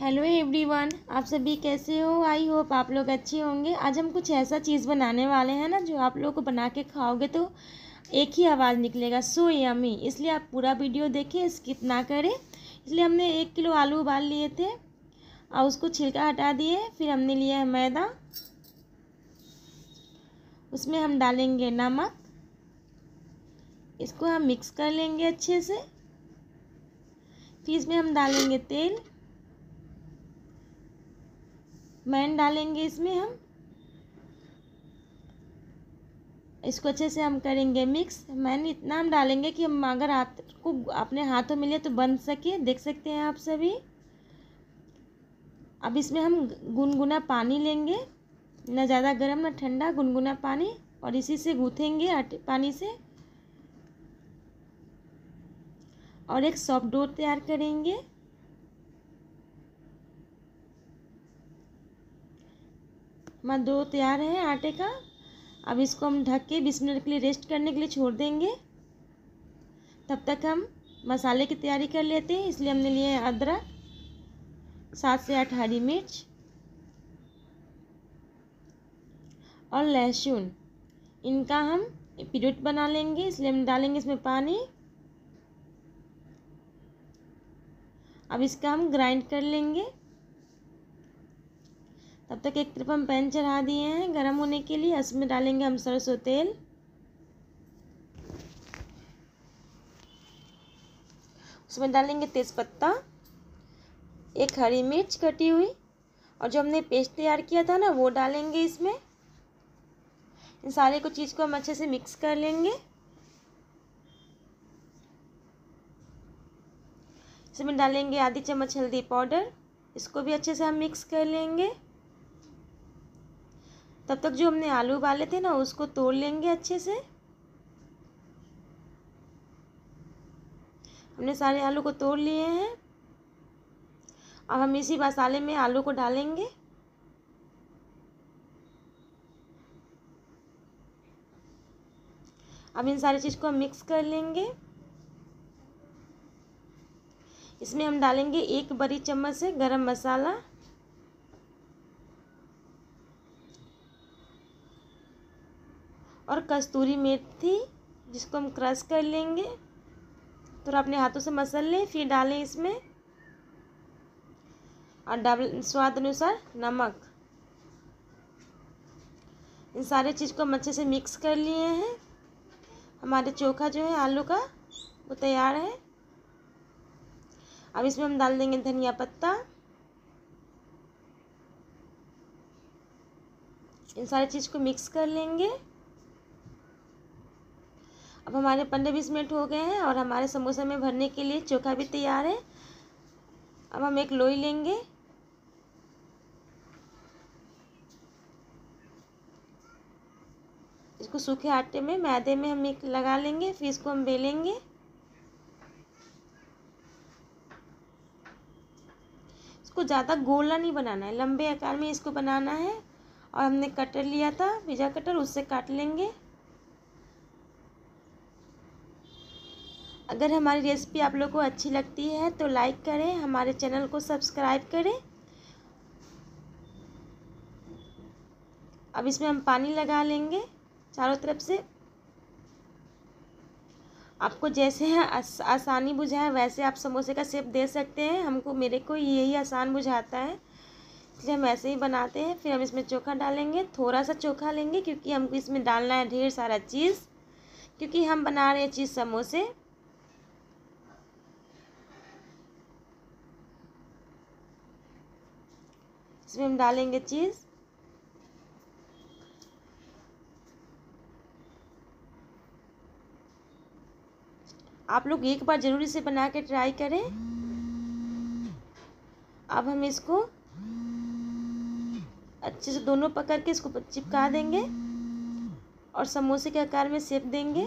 Hello everyone, आप सभी कैसे हो। आई होप आप लोग अच्छे होंगे। आज हम कुछ ऐसा चीज़ बनाने वाले हैं ना जो आप लोगों को बना के खाओगे तो एक ही आवाज़ निकलेगा, सो यम्मी। इसलिए आप पूरा वीडियो देखिए, स्किप ना करें। इसलिए हमने 1 किलो आलू उबाल लिए थे और उसको छिलका हटा दिए। फिर हमने लिया है मैदा, उसमें हम डालेंगे नमक, इसको हम मिक्स कर लेंगे अच्छे से। फिर इसमें हम डालेंगे तेल, मैन डालेंगे इसमें हम। इसको अच्छे से हम करेंगे मिक्स। मैन इतना हम डालेंगे कि हम अगर आपको अपने हाथों में ले तो बन सके, देख सकते हैं आप सभी। अब इसमें हम गुनगुना पानी लेंगे, ना ज़्यादा गर्म ना ठंडा, गुनगुना पानी, और इसी से गूँथेंगे आटे पानी से और एक सॉफ्ट डो तैयार करेंगे। हमारा डो तैयार है आटे का। अब इसको हम ढक के 20 मिनट के लिए रेस्ट करने के लिए छोड़ देंगे। तब तक हम मसाले की तैयारी कर लेते हैं। इसलिए हमने लिए अदरक, 7 से 8 हरी मिर्च और लहसुन। इनका हम प्यूरी बना लेंगे। इसलिए हम डालेंगे इसमें पानी। अब इसका हम ग्राइंड कर लेंगे। तब तक एक तरफ हम पैन चढ़ा दिए हैं गरम होने के लिए। इसमें डालेंगे हम सरसों तेल, उसमें डालेंगे तेज़पत्ता, एक हरी मिर्च कटी हुई, और जो हमने पेस्ट तैयार किया था ना वो डालेंगे इसमें। इन सारे को चीज़ को हम अच्छे से मिक्स कर लेंगे। इसमें डालेंगे आधी चम्मच हल्दी पाउडर, इसको भी अच्छे से हम मिक्स कर लेंगे। तब तक जो हमने आलू उबाले थे ना उसको तोड़ लेंगे अच्छे से। हमने सारे आलू को तोड़ लिए हैं। अब हम इसी मसाले में आलू को डालेंगे। अब इन सारी चीज़ को हम मिक्स कर लेंगे। इसमें हम डालेंगे 1 बड़ी चम्मच से गरम मसाला, और कस्तूरी मेथी, जिसको हम क्रश कर लेंगे। थोड़ा अपने हाथों से मसल लें, फिर डालें इसमें, और डाल स्वाद अनुसार नमक। इन सारे चीज़ को हम अच्छे से मिक्स कर लिए हैं। हमारे चोखा जो है आलू का वो तैयार है। अब इसमें हम डाल देंगे धनिया पत्ता। इन सारी चीज़ को मिक्स कर लेंगे। अब हमारे 15-20 मिनट हो गए हैं और हमारे समोसे में भरने के लिए चोखा भी तैयार है। अब हम एक लोई लेंगे, इसको सूखे आटे में मैदे में हम एक लगा लेंगे। फिर इसको हम बेलेंगे। इसको ज़्यादा गोला नहीं बनाना है, लंबे आकार में इसको बनाना है। और हमने कटर लिया था, पिज़्ज़ा कटर, उससे काट लेंगे। अगर हमारी रेसिपी आप लोगों को अच्छी लगती है तो लाइक करें, हमारे चैनल को सब्सक्राइब करें। अब इसमें हम पानी लगा लेंगे चारों तरफ से। आपको जैसे आसानी बुझाए वैसे आप समोसे का शेप दे सकते हैं। मेरे को यही आसान बुझाता है, इसलिए हम ऐसे ही बनाते हैं। फिर हम इसमें चोखा डालेंगे। थोड़ा सा चोखा लेंगे क्योंकि हमको इसमें डालना है ढेर सारा चीज़, क्योंकि हम बना रहे हैं चीज़ समोसे। इसमें हम डालेंगे चीज़। आप लोग एक बार ज़रूर इसे बना के ट्राई करें। अब हम इसको अच्छे से दोनों पकड़ के इसको चिपका देंगे और समोसे के आकार में शेप देंगे।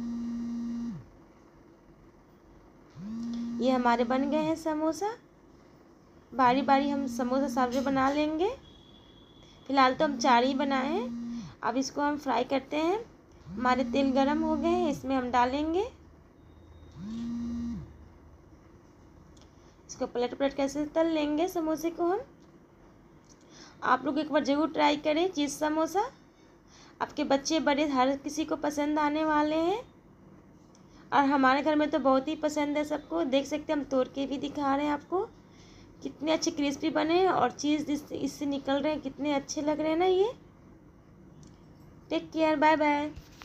ये हमारे बन गए हैं समोसा। बारी बारी हम समोसा सारे बना लेंगे। फिलहाल तो हम 4 ही बनाए हैं। अब इसको हम फ्राई करते हैं। हमारे तेल गरम हो गए हैं, इसमें हम डालेंगे। इसको पलट पलट कैसे तल लेंगे समोसे को हम। आप लोग एक बार ज़रूर ट्राई करें चीज़ समोसा, आपके बच्चे बड़े हर किसी को पसंद आने वाले हैं। और हमारे घर में तो बहुत ही पसंद है सबको। देख सकते हैं हम तोड़ के भी दिखा रहे हैं आपको, कितने अच्छे क्रिस्पी बने हैं और चीज़ इससे निकल रहे हैं, कितने अच्छे लग रहे हैं ना ये। Take care, bye bye.